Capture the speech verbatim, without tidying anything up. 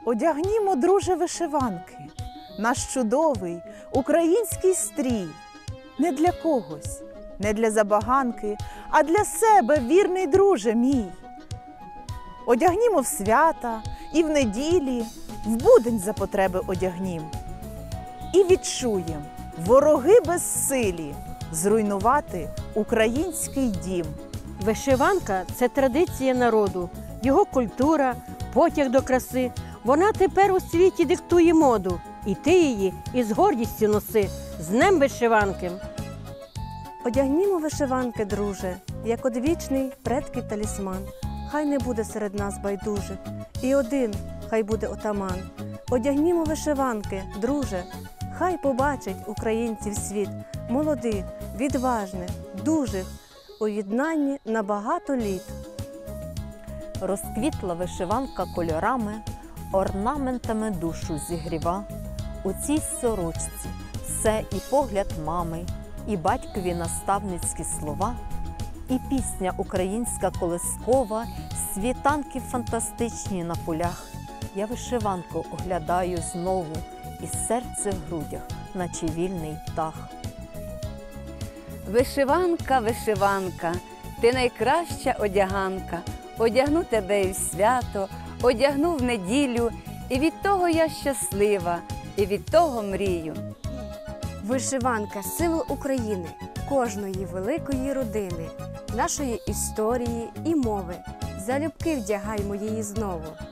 Одягнімо, друже, вишиванки, наш чудовий український стрій. Не для когось, не для забаганки, а для себе, вірний друже мій. Одягнімо в свята і в неділі, в будень за потреби одягнім. І відчуєм, вороги безсилі, зруйнувати український дім. Вишиванка – це традиція народу, його культура, потяг до краси. Вона тепер у світі диктує моду, і ти її із гордістю носи. З Днем вишиванки! Одягнімо вишиванки, друже, як одвічний предків талісман. Хай не буде серед нас байдужих, і один хай буде отаман. Одягнімо вишиванки, друже, хай побачить українців світ, молодих, відважних, дужих, у єднанні на багато літ. Розквітла вишиванка кольорами, орнаментами душу зігріва. У цій сорочці все і погляд мами, і батькові наставницькі слова, і пісня українська колискова, світанки фантастичні на полях. Я вишиванку оглядаю знову, і серце в грудях, наче вільний птах. Вишиванка, вишиванка, ти найкраща одяганка. Одягну тебе і в свято, одягну в неділю, і від того я щаслива, і від того мрію. Вишиванка – символ України, кожної великої родини, нашої історії і мови. Залюбки вдягаймо її знову.